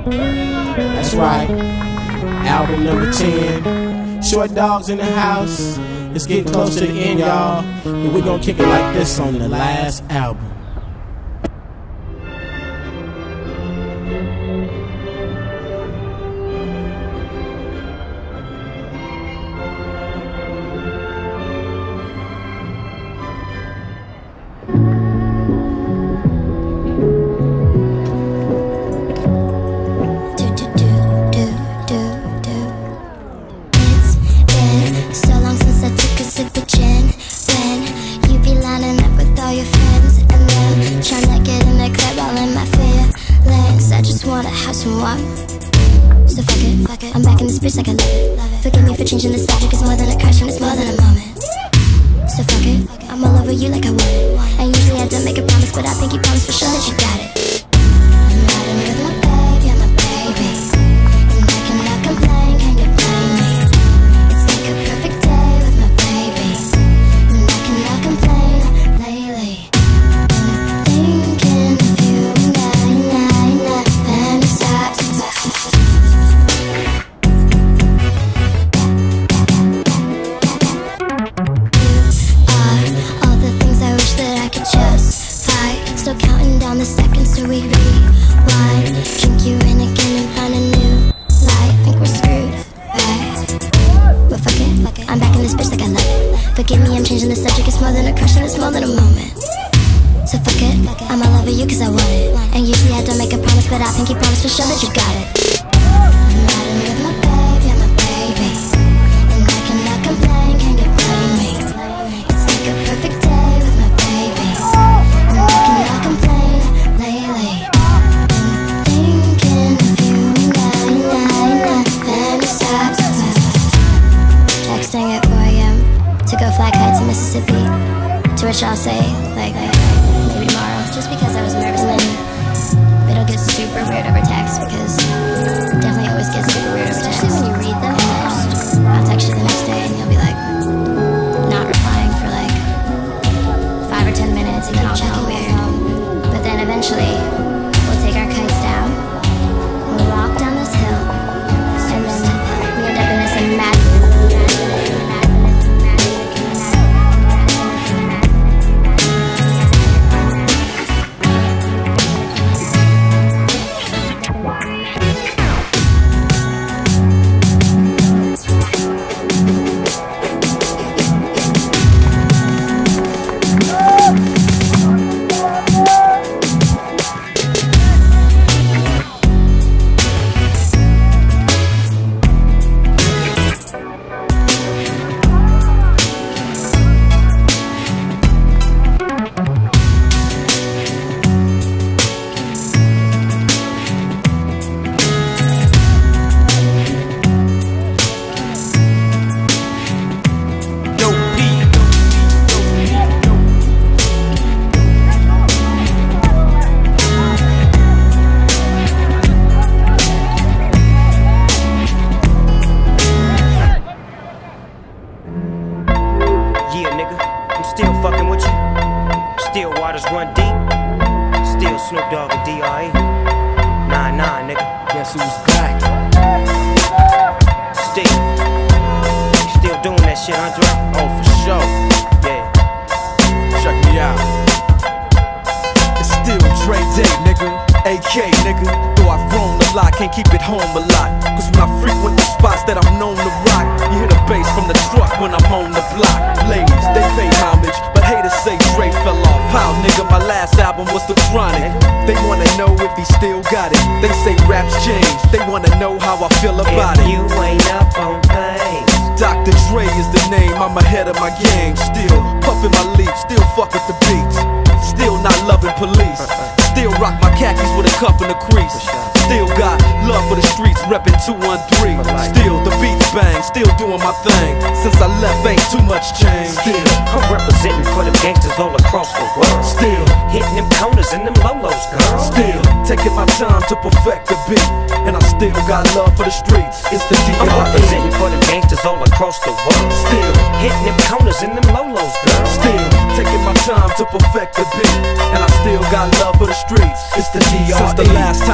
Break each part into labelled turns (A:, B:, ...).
A: That's right, album number 10. Short Dogs in the house. It's getting close to the end, y'all, and we're gonna kick it like this on the last album.
B: So fuck it, I'm back in this bitch like I love it. Forgive me for changing the subject, it's more than a crush and it's more than a moment. So fuck it, I'm all over you like I want it. And usually I don't make a promise, but I think you promised for sure that you got it. I'm riding with my baby, I'm a baby, and I cannot complain, can't you blame me? It's like a perfect day with my baby, and I cannot complain lately. I'm thinking of you and I fantasize. Still counting down the seconds till we rewind. Drink you in again and find a new light. Think we're screwed, right? But fuck it, I'm back in this bitch like I love it. Forgive me, I'm changing the subject, it's more than a crush and it's more than a moment. So fuck it, I'm all over you cause I want it. And usually I don't make a promise, but I think you promise for sure that you got it. I'm riding with my baby, I'm a baby, and I cannot complain, can't you blame me? It's like a perfect day with my baby, and I cannot complain lately. I'm thinking of you and I fantasize. Texting at 4 AM to go fly kites in Mississippi, to which I'll say, like, maybe tomorrow, just because I was nervous. And then it'll get super weird over text, because it definitely always gets super weird over text. Especially when you read them first. I'll text you the next day and you'll be like, not replying for like 5 or 10 minutes, and then I'll check it weird. But then eventually, we'll take our kites down, we'll walk down this hill, and then we end up in this imaginary.
C: Yeah, nigga, I'm still fucking with you. Still waters run deep. Still Snoop Dogg and D.R.E. Nah, nigga.
A: Guess who's back?
C: Still doing that shit, Andre?
A: Oh, for sure.
C: Yeah.
A: Check me out.
D: It's still Dre Day, nigga. AK, nigga. Though I've grown a lot, can't keep it home a lot. Cause when I frequent the spots that I'm known to rock, you hear the bass from the truck when I'm on the block. Ladies, they pay homage, but haters say Dre fell off. How, nigga, my last album was The Chronic. They wanna know if he still got it. They say raps change, they wanna know how I feel about it.
C: You ain't up on things.
D: Dr. Dre is the name, I'm ahead of my game. Still puffin' my leaf, still fuck with the beats. Still not loving police. Still rock my khakis with a cuff and a crease. Still got love for the streets, reppin' 213. Still the beats bang, still doing my thing. Since I left ain't too much change. Still
C: I'm representing for them gangsters all across the world.
D: Still
C: hitting them corners and them lolos, girl.
D: Still taking my time to perfect the beat, and I still got love for the streets. It's the D.R.E.
C: I'm representing for them gangsters all across the world.
D: Still
C: hitting them corners and them lolos, girl.
D: Still taking my time to perfect the beat, and I still got love for the streets. It's the D.R.E. Since the last time you heard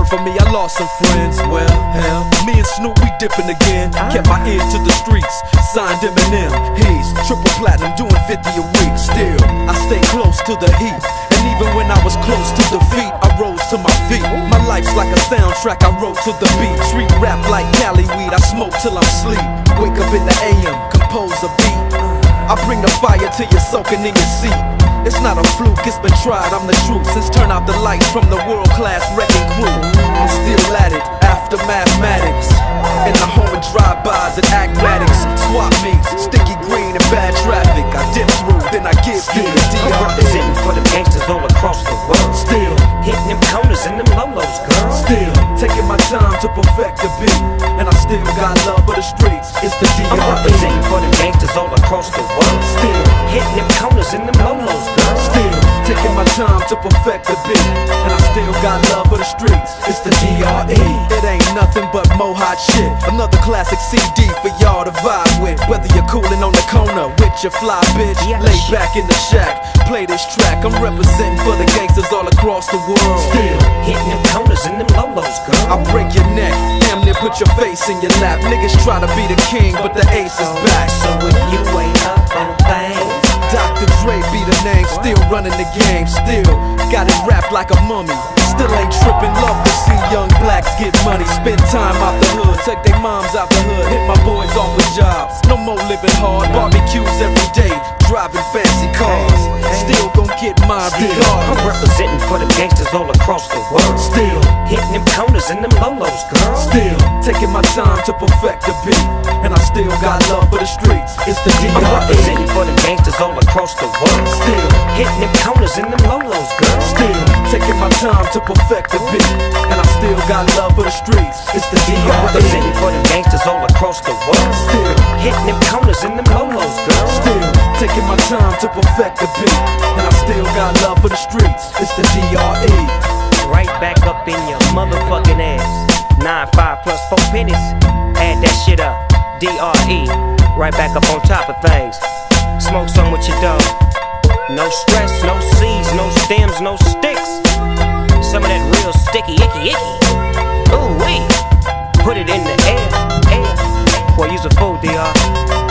D: for me, I lost some friends. Well, hell, me and Snoop, we dipping again. Kept my ear to the streets, signed Eminem. He's triple platinum, doing 50 a week. Still, I stay close to the heat. And even when I was close to defeat, I rose to my feet. My life's like a soundtrack, I wrote to the beat. Street rap like Cali weed, I smoke till I'm sleep. Wake up in the AM, compose a beat. I bring the fire till you're soaking in your seat. It's not a fluke, it's been tried, I'm the truth. Since turn out the lights from the world-class wrecking crew, I'm still at it, after mathematics. In the home of drive-bys and acmatics, swap meets, sticky green and bad traffic. I dip through, then I give you the DR.
C: I'm representing for the gangsters all across the world.
D: Still
C: hitting them corners and them lolos, girl.
D: Still taking my time to perfect the beat, and I still got love for the streets. It's the DR.
C: I'm representing for the gangsters all across the world.
D: Still
C: hitting them corners and them lolos, girl.
D: Still taking my time to perfect the beat, and I still got love for the streets. It's the DRE. It ain't nothing but mohawk shit. Another classic CD for y'all to vibe with. Whether you're coolin' on the corner with your fly bitch, lay back in the shack, play this track. I'm representing for the gangsters all across the world. Still
C: hitting them corners and them lolos, girl.
D: I break your neck, damn near put your face in your lap. Niggas try to be the king, but the ace is back.
C: So if you ain't up on things,
D: Dr. Dre be the name, still running the game, still got it wrapped like a mummy. Still ain't tripping, love to see young blacks get money. Spend time out the hood, take their moms out the hood, hit my boys off with jobs. No more living hard, barbecues every day, driving fancy cars. Still gon' get my regard.
C: I'm representing for the gangsters all across the world.
D: Still
C: hitting them corners and them lolos, girl.
D: Still taking my time to perfect the beat, and I still got love for the streets. It's the DRE.
C: I'm representing for the gangsters all across the world.
D: Still
C: hitting them corners and them lolos, girl.
D: Still taking my time to perfect the beat, and I still got love for the streets. It's the DRE.
C: I'm representing for the gangsters all across the world.
D: Still
C: hitting them corners and them lolos, girl.
D: Still taking my time to perfect the beat, and I still got love for the streets. It's the DRE.
C: Right back up in your motherfucking ass. 9-5 plus 4 pennies. Add that shit up. DRE. Right back up on top of things. Smoke some with your dog. No stress, no seeds, no stems, no sticks. Some of that real sticky, icky. Ooh wee. Put it in the air. Boy, use a fool, DR.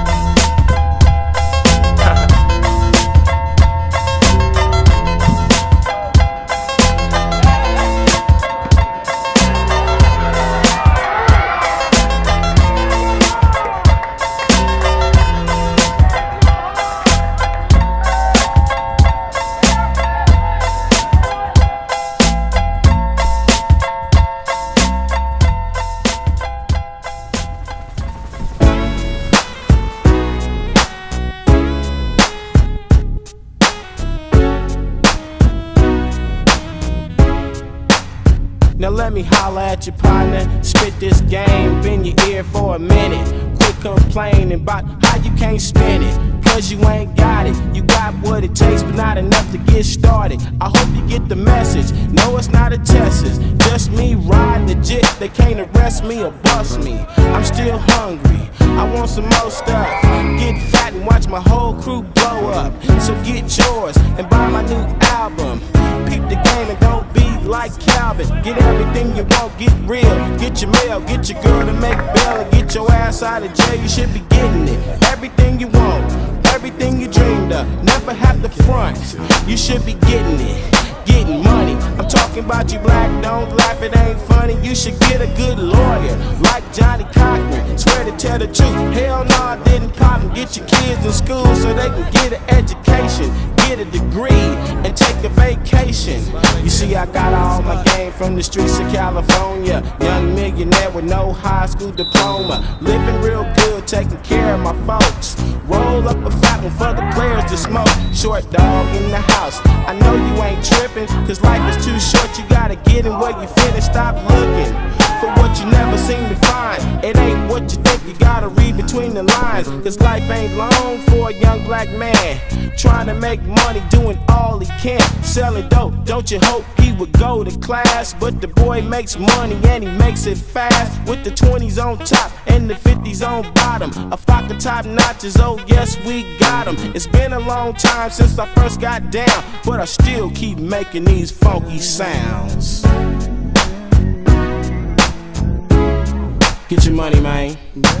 A: Now let me holla at your partner, spit this game in your ear for a minute. Quit complaining about how you can't spin it, cause you ain't got it. You got what it takes, but not enough to get started. I hope you get the message. No, it's not a test, it's just me riding legit. They can't arrest me or bust me. I'm still hungry, I want some more stuff. Get fat and watch my whole crew blow up. So get yours and buy my new album. Peep the game and don't be like Calvin. Get everything you want, get real. Get your mail, get your girl to make bail, and get your ass out of jail. You should be getting it. Everything you want, everything you dreamed of. Never have to front. You should be getting it, getting money. I'm talking about you black, don't laugh, it ain't funny. You should get a good lawyer, like Johnny Cochran. Swear to tell the truth, hell no, I didn't pop and get your kids in school so they can get an education, get a degree, and take a vacation. You see, I got all my game from the streets of California. Young millionaire with no high school diploma. Living real good, taking care of my folks. Roll up a fat one for the players to smoke. Short dog in the house. I know you ain't tripping, cause life is too short. You gotta get in where you fit and stop looking for what you never seem to find. It ain't what you think, you gotta read between the lines. Cause life ain't long for a young black man trying to make money, doing all he can, selling dope. Don't you hope he would go to class? But the boy makes money and he makes it fast, with the 20s on top and the 50s on bottom. A flock of top notches, oh yes we got them. It's been a long time since I first got down, but I still keep making these funky sounds. Get your money, man.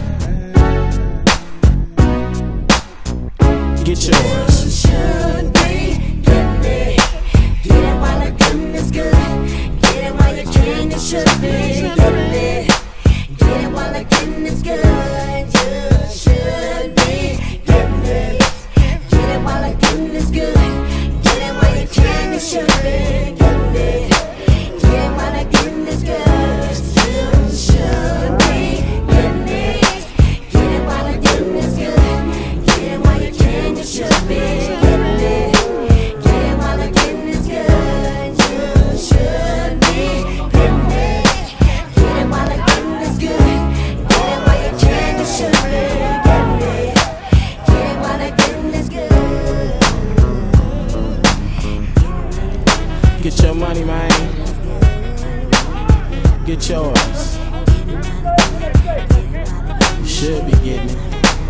A: Get yours.
E: Should be getting it. Get it while the getting is good. Get it while you can. You should be getting it. Get it while the getting is good. You should be getting it. Get it while the getting is good. Get it while you can. You should be getting it. Get it while the getting is good. You should be getting it. Get it while the getting is good. Get it while you can. You should be getting it. Get it while the getting is good. You should be getting it. Get it while the getting is good. Get it while you can. You should be getting it. Get it while the getting is good.
A: Get your money, man. Get yours. You should be getting it.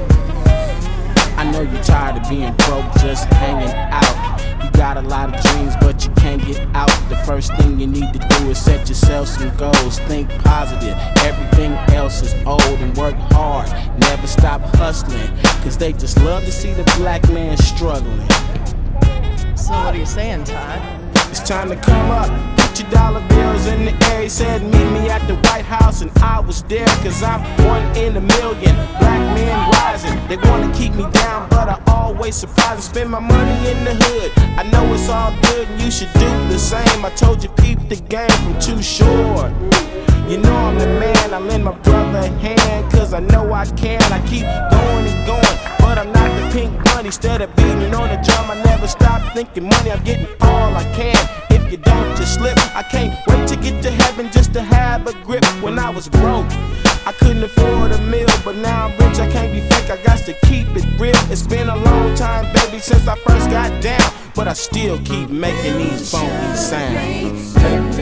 A: I know you're tired of being broke, just hanging out. You got a lot of dreams, but you can't get out. The first thing you need to do is set yourself some goals. Think positive, everything else is old. And work hard, never stop hustling, cause they just love to see the black man struggling.
F: So what are you saying, Todd?
A: It's time to come up, put your dollar bills in the air. He said meet me at the White House, and I was there, cause I'm 1 in a million. Black men rising, they wanna keep me down, but I always surprise and spend my money in the hood. I know it's all good and you should do the same. I told you peep the game from Too Short. You know I'm the man, I lend my brother a hand, cause I know I can. I keep going and going, but I'm not the Pink Bunny. Instead of beating on the drum, I never stop thinking money. I'm getting all I can. If you don't, just slip. I can't wait to get to heaven just to have a grip. When I was broke, I couldn't afford a meal, but now I'm rich, I can't be fake, I got to keep it real. It's been a long time, baby, since I first got down, but I still keep making these funky sounds.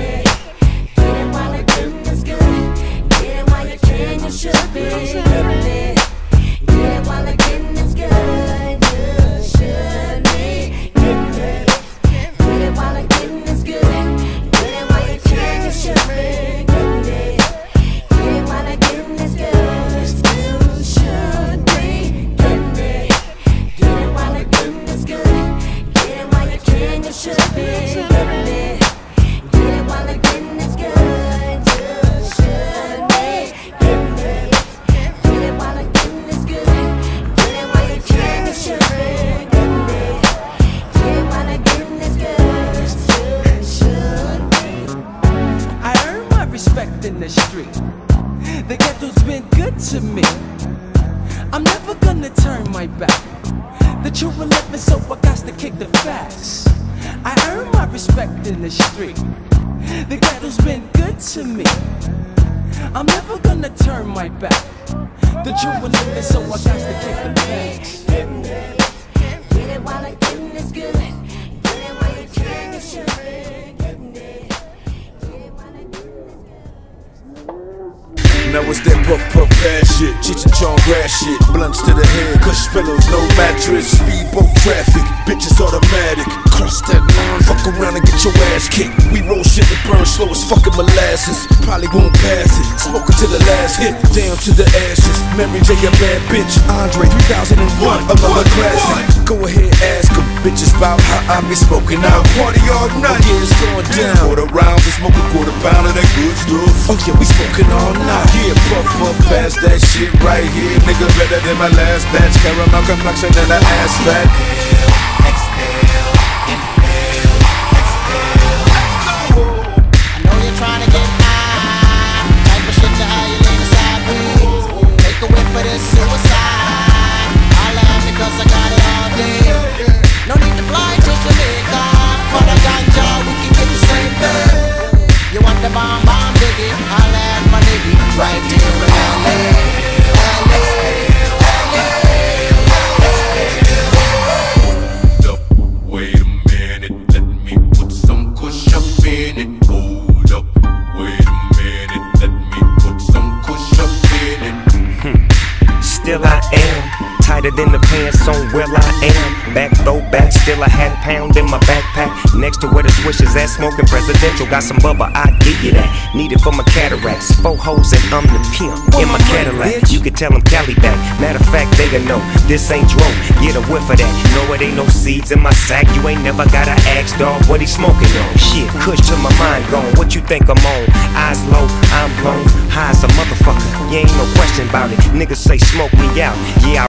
E: Get it while the getting is good. Get it while you can. You should be getting it. Get it while the getting is good. You should be getting it. Get it while the getting is good. Get it while you can. You should be getting it. Get it while the getting is good. You should be getting it. Get it while the getting is good. Get it while you can. You should be getting it. Get it while the getting is good. You should be getting it. Get it while the getting is good. Get it while you can. You should be getting it. Get it while the getting is good. You should be.
D: I earn my respect in the street. The ghetto's been good to me. I'm never gonna turn my back. The children left me, so I got to kick the facts. I earn my respect in the street. The ghetto's been good to me. I'm never gonna turn my back. The children left me, so I got to kick the facts.
E: Get it while the getting is good. Get it while you can. You should be getting it. Get it while the getting is good.
G: Now it's that puff puff ass shit, Cheech and Chong grass shit, blunts to the head, cush pillows, no mattress, speedboat traffic, bitches automatic, cross that line, fuck around and get your ass kicked. We roll shit that burn slow as fucking molasses, probably won't pass it, smoking to the last hit, down to the ashes. Mary J, a bad bitch, Andre 3001, another classic. Go ahead, ask them, bitches about how I be smoking out. Party all night, yeah, it's going down. Quarter rounds and smoke a quarter pound of that good stuff. Oh yeah, we smoking all night. Yeah, puff up past that shit right here. Nigga better than my last batch. Caramel complexion and an ass fat. Exhale, inhale, exhale.
H: I know you're trying to get high. Type of shit to how you lean sideways. Take a whip for this suicide. I'll laugh because I got it all day. No need to fly to Jamaica. For the ganja, we can get the same thing. You want the bomb bomb diggy? I'll add my nigga right here in LA.
G: Wait a minute, let me put some kush up in it. Hold up, wait a minute, let me put some kush up in it.
C: Still I am tighter than the pants on where I am. Back throwback, still a £1/2 in my backpack. Next to where the swish is at, smoking presidential. Got some bubba, I give you that. need it for my cataracts. 4 hoes and I'm the pimp in my Cadillac. You can tell them Cali back. Matter of fact, they gon' know this ain't dro. Get a whiff of that. No, it ain't no seeds in my sack. You ain't never gotta ask, dog, what he smoking on. Shit, kush to my mind gone. What you think I'm on? Eyes low, I'm blown. High as a motherfucker. You ain't no question about it. Niggas say smoke me out. Yeah,